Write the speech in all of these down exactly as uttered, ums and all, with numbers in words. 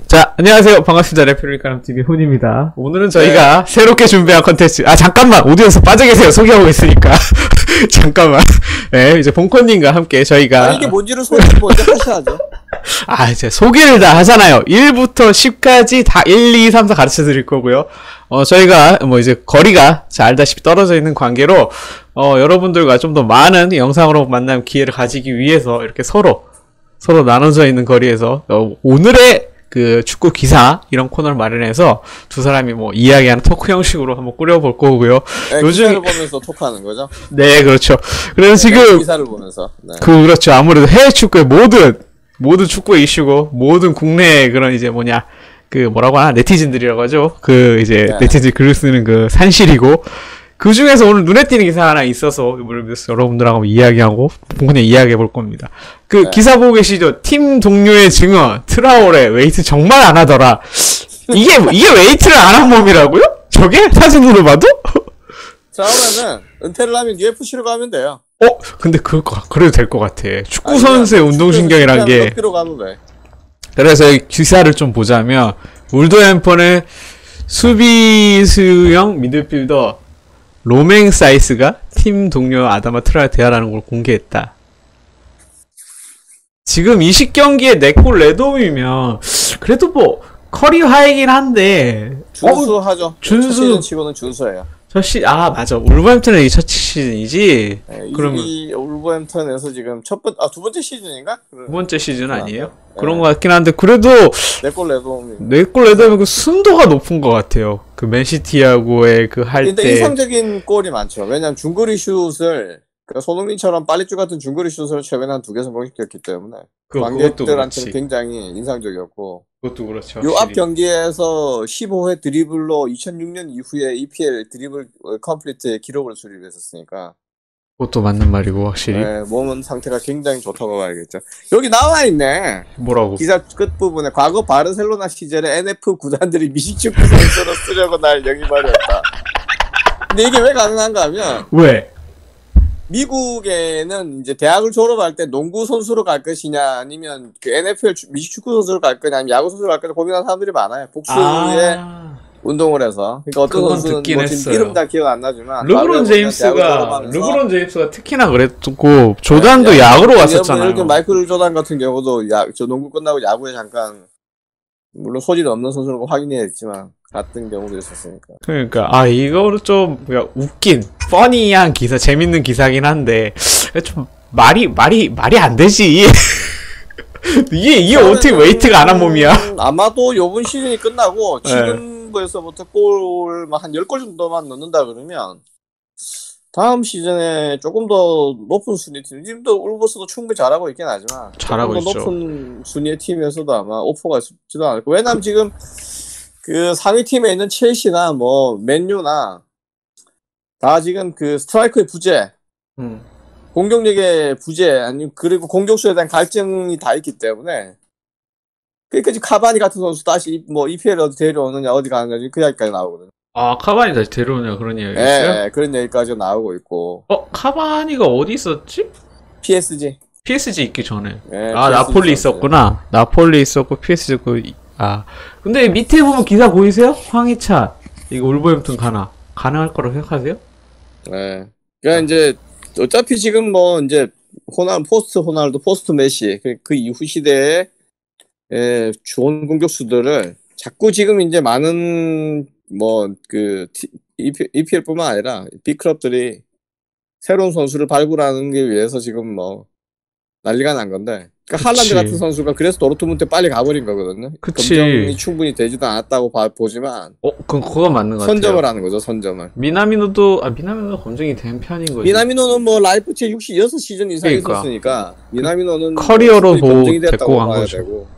자, 안녕하세요. 반갑습니다. 레플리카람티비 훈입니다. 오늘은 저희가 네. 새롭게 준비한 컨텐츠. 아, 잠깐만! 오디오에서 빠져 계세요. 소개하고 있으니까. 잠깐만. 네, 이제 봉코님과 함께 저희가. 아, 이게 뭔지를 소개를 먼저 하셔야죠. 아, 이제 소개를 다 하잖아요. 일부터 십까지 다 일, 이, 삼, 사 가르쳐 드릴 거고요. 어, 저희가 뭐 이제 거리가 잘 알다시피 떨어져 있는 관계로, 어, 여러분들과 좀 더 많은 영상으로 만남 기회를 가지기 위해서 이렇게 서로, 서로 나눠져 있는 거리에서, 어, 오늘의 그 축구 기사 이런 코너를 마련해서 두 사람이 뭐 이야기하는 토크 형식으로 한번 꾸려볼 거고요. 네, 요즘 기사를 보면서 토크하는 거죠? 네, 그렇죠. 그래서 지금 네, 기사를 보면서 네. 그 그렇죠. 아무래도 해외 축구의 모든 모든 축구의 이슈고 모든 국내의 그런 이제 뭐냐 그 뭐라고 하나 네티즌들이라고 하죠. 그 이제 네. 네티즌 글을 쓰는 그 산실이고. 그 중에서 오늘 눈에 띄는 기사 하나 있어서 여러분들하고 이야기하고 그냥 이야기해 볼 겁니다. 그 네. 기사 보고 계시죠? 팀 동료의 증언 트라오레 웨이트 정말 안 하더라. 이게 이게 웨이트를 안 한 몸이라고요? 저게 사진으로 봐도? 트라오레는 은퇴를 하면 유에프씨로 가면 돼요. 어? 근데 그 그래도 될 것 같아. 축구 선수의 운동신경이란 게. 가면 돼. 그래서 이 기사를 좀 보자면 울버햄튼의 수비수형 미드필더 로맹 사이스가 팀 동료 아다마 트라를 대하라는 걸 공개했다. 지금 이십 경기에 네 골 네 도움이면 그래도 뭐 커리어 하이긴 한데 준수하죠. 어, 준수 시즌 치고는 준수해요. 첫 시, 아 맞아. 울버햄튼의 이 첫 시즌이지. 네, 그러면 이 울버햄튼에서 지금 첫 번, 아 두 번째 시즌인가? 두 번째 시즌 아니에요? 네. 그런 네. 것 같긴 한데 그래도 네 골 네 도움이 네 골 네 도움이 그 순도가 높은 것 같아요. 그 맨시티하고의 그 할 때. 근데 인상적인 골이 많죠. 왜냐면 중거리 슛을 그 손흥민처럼 빨리쭈 같은 중거리 슛을 최근에 한 두 개 성공시켰기 때문에 그, 관객들한테는 굉장히 인상적이었고. 그것도 그렇죠. 요 앞 경기에서 십오 회 드리블로 이천육 년 이후에 이피엘 드리블 컴플리트의 기록을 수립했었으니까. 그것도 맞는 말이고 확실히. 네, 몸은 상태가 굉장히 좋다고 봐야겠죠. 여기 나와 있네. 뭐라고? 기사 끝부분에 과거 바르셀로나 시절에 엔에프 구단들이 미식축구 선수로 쓰려고 날 영입하려했다. 근데 이게 왜 가능한가 하면 왜? 미국에는 이제 대학을 졸업할 때 농구 선수로 갈 것이냐 아니면 그 엔에프엘 미식축구 선수로 갈 거냐 아니면 야구 선수로 갈 거냐 고민하는 사람들이 많아요. 복수에 아 운동을 해서. 그러니까 어떤 선수는 뭐 지금 이름 다 기억 안 나지만 르브론 제임스가 르브론 제임스가 특히나 그랬고 조단도 네, 야구로 갔었잖아요. 예를 들어 마이클 조단 같은 경우도 야, 저 농구 끝나고 야구에 잠깐 물론 소질이 없는 선수라고 확인해야 했지만 같은 경우도 있었으니까. 그러니까 아 이거는 좀 그냥 웃긴 퍼니한 기사 재밌는 기사긴 한데 좀 말이 말이 말이 안 되지. 이게 이게 어떻게 웨이트가 안 한 몸이야? 아마도 요번 시즌이 끝나고 지금부에서부터 골 한 열 골 정도만 넣는다 그러면 다음 시즌에 조금 더 높은 순위 팀, 지금도 울버스도 충분히 잘하고 있긴 하지만 잘하고 조금 더 있죠. 높은 순위의 팀에서도 아마 오퍼가 있지도 않을 거고. 왜냐면 지금 그 상위 팀에 있는 첼시나 뭐 맨유나 다 지금 그 스트라이커의 부재, 음. 공격력의 부재, 아니면 그리고 공격수에 대한 갈증이 다 있기 때문에 그러니까 지금 카바니 같은 선수 다시 뭐 이피엘 어디 데려오느냐 어디 가느냐 그 이야기까지 나오거든요. 아 카바니 다시 데려오냐 그런 이야기 있어요? 네, 그런 얘기까지 나오고 있고. 어 카바니가 어디 있었지? 피에스지. 피에스지 있기 전에. 네, 아 나폴리 있었구나. 나폴리 있었고 피에스지 있고. 아 근데 밑에 보면 기사 보이세요? 황희찬 이거 울버햄튼 가나 가능할 거라고 생각하세요? 네. 그러니까 이제 어차피 지금 뭐 이제 호날 포스트 호날두 포스트 메시 그, 그 이후 시대에 에, 좋은 공격수들을 자꾸 지금 이제 많은 뭐 그 이피엘뿐만 아니라 빅클럽들이 새로운 선수를 발굴하는 게 위해서 지금 뭐 난리가 난 건데. 그러니까 할란드 같은 선수가 그래서 도르트문트에 빨리 가버린 거거든요. 그치. 검증이 충분히 되지도 않았다고 봐, 보지만 어, 그건 그거 맞는 것 같아요. 선점을 하는 거죠, 선점을. 미나미노도 아 미나미노도 검증이 된 편인 거죠. 미나미노는 뭐 라이프치히 육십육 시즌 이상 그러니까. 있었으니까 미나미노는 커리어로 뭐 검증이 됐고 간 거죠. 되고.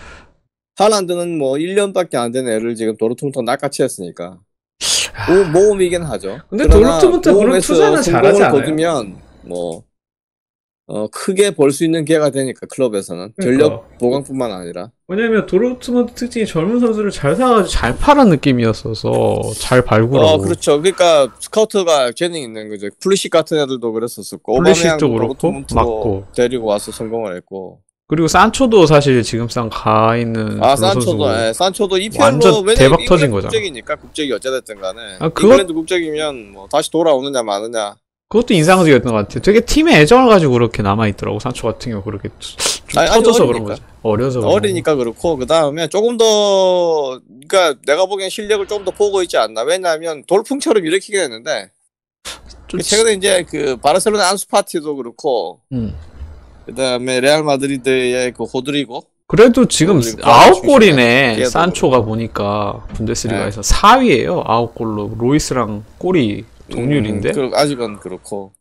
할란드는 뭐 일 년밖에 안 된 애를 지금 도르트문트 낚아치 했으니까 오, 모험이긴 하죠. 근데 도르트문트 그런 투자는 잘하지 않아요. 거두면 뭐 어, 크게 벌 수 있는 기회가 되니까 클럽에서는 그러니까. 전력 보강뿐만 아니라. 왜냐면 도르트문트 특징이 젊은 선수를 잘 사가지고 잘 파는 느낌이었어서 잘 발굴하고. 어 그렇죠. 그러니까 스카우트가 재능 있는 거죠. 플리식 같은 애들도 그랬었었고 플리식도 그렇고 맞고 데리고 와서 성공을 했고. 그리고 산초도 사실 지금 상 가 있는 아 그런 산초도 선수고 예, 산초도 이피엘로 완전 대박 터진 거잖아. 국적이니까 국적이 어찌됐든 간에 아, 그것- 잉글랜드 국적이면 뭐 다시 돌아오느냐 마느냐. 그것도 인상적이었던 것 같아요. 되게 팀의 애정을 가지고 그렇게 남아있더라고. 산초 같은 경우 그렇게 좀 아니, 아직 터져서 그런 어리니까. 거지. 어려서 그런 어리니까 그렇고 그 다음에 조금 더 그러니까 내가 보기엔 실력을 좀 더 보고 있지 않나. 왜냐하면 돌풍처럼 일으키게 됐는데 좀 최근에 이제 그 바르셀로나 안수 파티도 그렇고 음. 그 다음에 레알 마드리드의 그 호드리고 그래도 지금 그리고 아홉 중심에 골이네. 걔도 산초가 보니까 분데스리가에서 사 위에요. 아홉 골로 로이스랑 골이 동률인데. 음, 그, 아직은 그렇고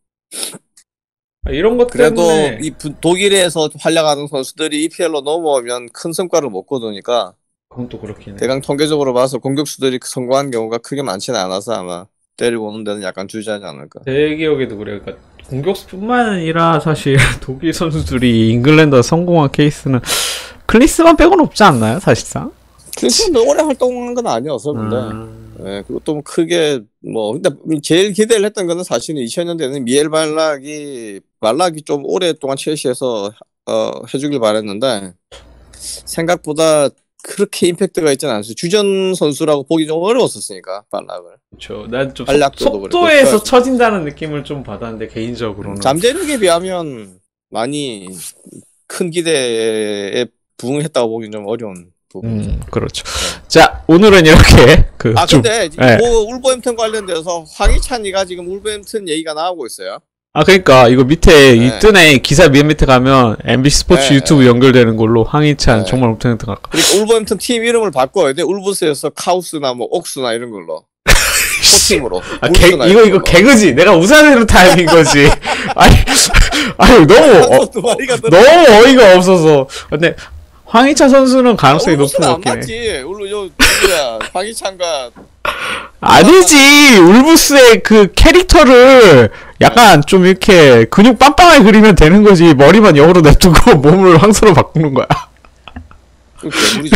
아, 이런 것 그래도 때문에 이 부- 독일에서 활약하는 선수들이 이피엘로 넘어오면 큰 성과를 못 거두니까 그건 또 그렇긴 해. 대강 통계적으로 봐서 공격수들이 성공한 경우가 크게 많지는 않아서 아마 데리고 오는 데는 약간 주저하지 않을까. 제 기억에도 그래요. 그러니까 공격수뿐만 아니라 사실 독일 선수들이 잉글랜드 성공한 케이스는 클리스만 빼고는 없지 않나요? 사실상? 클리스는 오래 활동한 건 아니어서 근데 음. 예, 그것도 뭐 크게 뭐 근데 제일 기대를 했던 거는 사실은 이천 년대는 미엘 발락이 발락이 좀 오랫동안 첼시에서 어, 해주길 바랬는데 생각보다 그렇게 임팩트가 있지는 않았어요. 주전 선수라고 보기 좀 어려웠었으니까 발락을. 그렇죠. 난 좀 활약도도 그렇고. 속도에서 그러니까 처진다는 느낌을 좀 받았는데 개인적으로는. 잠재력에 비하면 많이 큰 기대에 부응했다고 보기 좀 어려운 부분이죠. 음, 그렇죠. 자, 오늘은 이렇게 그 아 좀, 근데 예. 뭐 울버햄튼 관련돼서 황희찬이가 지금 울버햄튼 얘기가 나오고 있어요. 아 그러니까 이거 밑에 네. 이 뜨네 기사 맨 밑에 가면 엠비씨 스포츠 네, 유튜브 네. 연결되는 걸로 황희찬 네. 정말 못하는 등 할까. 그러니까 울버햄튼 팀 이름을 바꿔야 돼. 울브스에서 카우스나 뭐 옥스나 이런 걸로. 포팀으로. 아, 개, 이거 이거 개그지. 내가 우산으로 타임인 거지. 아니, 아니 너무 어, 두 마리가 들어. 너무 어이가 없어서. 근데 황희찬 선수는 가능성이 높은 울브스는 것 안 같긴 해. 맞지. 울브 요 누구야? 황희찬과 아니지. 울브스의 그 캐릭터를 약간 좀 이렇게 근육 빵빵하게 그리면 되는 거지. 머리만 영으로 냅두고 몸을 황소로 바꾸는 거야. 그 괴물이죠.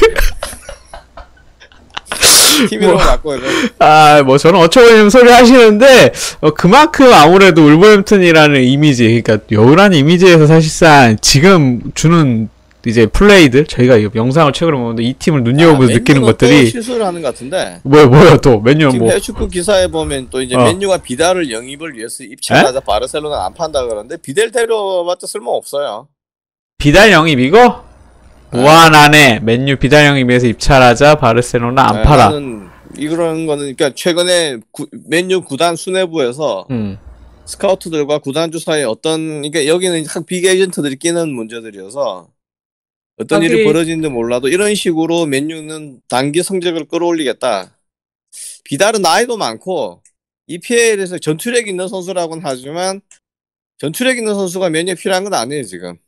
팀 이름을 바꿔야 돼. 아, 뭐 저는 어처구니 소리 하시는데 어, 그만큼 아무래도 울버햄튼이라는 이미지, 그러니까 여우라는 이미지에서 사실상 지금 주는 이제 플레이들 저희가 이 영상을 최근에 보는데 이 팀을 눈여겨보면서 아, 느끼는 맨유는 것들이 또 실수를 하는 것 같은데. 뭐야 뭐야 또 맨유는 지금 뭐 해축구 기사에 보면 또 이제 어. 맨유가 비달을 영입을 위해서 입찰하자 바르셀로나 안 판다 그러는데 비달 데려봤자 쓸모 없어요. 비달 영입 이거 네. 무한하네. 맨유 비달 영입에서 입찰하자 바르셀로나 안 네, 팔아. 나는 이런 거는 그러니까 최근에 구, 맨유 구단 수뇌부에서 음. 스카우트들과 구단주 사이에 어떤 그러니까 여기는 한 빅 에이전트들이 끼는 문제들이어서 어떤 하긴- 일이 벌어지는지 몰라도 이런 식으로 맨유는 단기 성적을 끌어올리겠다. 비달은 나이도 많고 이피엘에서 전투력 있는 선수라고는 하지만 전투력 있는 선수가 맨유에 필요한 건 아니에요 지금.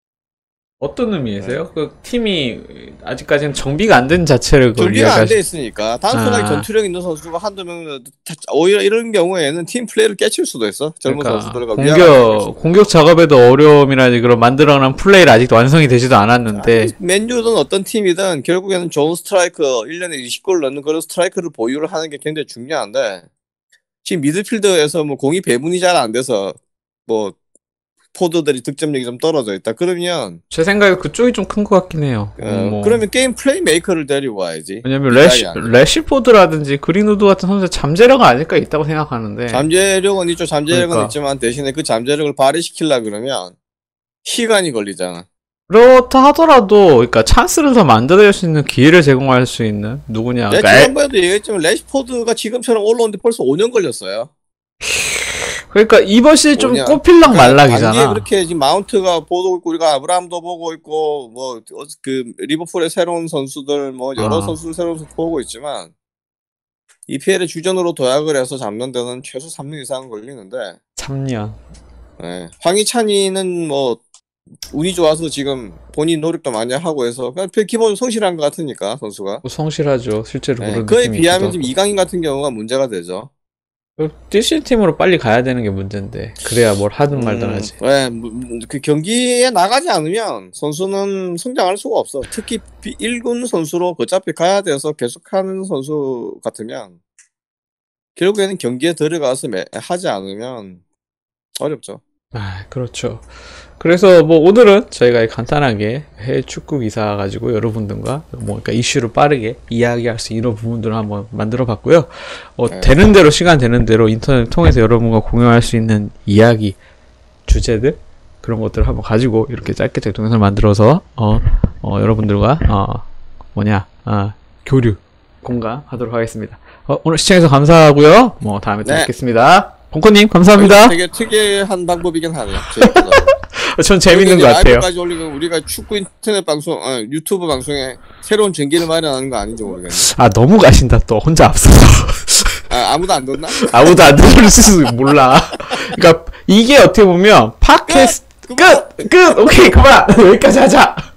어떤 의미에서요? 그 팀이 아직까지는 정비가 안 된 자체를 그걸 준비가 안 돼 이야기하시... 있으니까 단순하게 아. 전투력 있는 선수가 한두 명 오히려 이런 경우에는 팀 플레이를 깨칠 수도 있어. 젊은 그러니까 선수들과 위화감을 공격 공격 작업에도 어려움이라든지 그런 만들어놓은 플레이를 아직도 완성이 되지도 않았는데 맨유든 어떤 팀이든 결국에는 좋은 스트라이커 일 년에 이십 골 넣는 그런 스트라이커를 보유를 하는 게 굉장히 중요한데 지금 미드필더에서 뭐 공이 배분이 잘 안 돼서 뭐 포드들이 득점력이 좀 떨어져 있다. 그러면 제 생각에 그쪽이 좀 큰 것 같긴 해요. 어, 뭐. 그러면 게임 플레이메이커를 데리고 와야지. 왜냐면 비달이 레시, 아니라. 레시포드라든지 그린우드 같은 선수의 잠재력 아닐까 있다고 생각하는데 잠재력은 있죠. 잠재력은 그러니까. 있지만 대신에 그 잠재력을 발휘시키려 그러면 시간이 걸리잖아. 그렇다 하더라도 그러니까 찬스를 더 만들어낼 수 있는 기회를 제공할 수 있는 누구냐. 내가 그러니까, 에- 지난번에도 얘기했지만 레시포드가 지금처럼 올라오는데 벌써 오 년 걸렸어요. 그러니까 이번 시즌 좀 뭐냐. 꼽힐랑 단기에 말락이잖아. 그렇게 지금 마운트가 보고 있고 우리가 아브라함도 보고 있고 뭐 그 리버풀의 새로운 선수들 뭐 여러 아. 선수들 새로운 선수 보고 있지만 이피엘의 주전으로 도약을 해서 잡는 데는 최소 삼 년 이상은 걸리는데 삼 년. 예. 황희찬이는 뭐 운이 좋아서 지금 본인 노력도 많이 하고 해서 그냥 기본 성실한 것 같으니까 선수가 뭐 성실하죠. 실제로 예. 그런 그에 느낌이 비하면 있기도 지금 하고. 이강인 같은 경우가 문제가 되죠. 뛸 수 있는 팀으로 빨리 가야 되는 게 문제인데 그래야 뭘 하든 말든 음, 하지. 예, 무- 무- 그 경기에 나가지 않으면 선수는 성장할 수가 없어. 특히 일 군 선수로 어차피 가야 돼서 계속하는 선수 같으면 결국에는 경기에 들어가서 매- 하지 않으면 어렵죠. 아, 그렇죠. 그래서 뭐 오늘은 저희가 간단하게 해외 축구 기사 가지고 여러분들과 뭐 그러니까 이슈를 빠르게 이야기할 수 있는 부분들을 한번 만들어 봤고요. 어, 네. 되는 대로 시간 되는 대로 인터넷 통해서 여러분과 공유할 수 있는 이야기, 주제들 그런 것들을 한번 가지고 이렇게 짧게 동영상을 만들어서 어, 어 여러분들과 어 뭐냐 어, 교류 공감하도록 하겠습니다. 어, 오늘 시청해주셔서 감사하고요. 뭐 다음에 또 네. 뵙겠습니다. 벙커님 감사합니다. 되게 특이한 방법이긴 하네요. 전 재밌는 것 같아요. 라이브까지 올리면 우리가 축구 인터넷 방송, 아, 유튜브 방송에 새로운 전기를 마련하는 거 아닌지 모르겠네. 아 너무 가신다 또 혼자 앞서서. 아, 아무도 안 뒀나? 아무도 안 들을 수 몰라. 그러니까 이게 어떻게 보면 팟캐스트 끝! 끝! 오케이 그만! 여기까지 하자!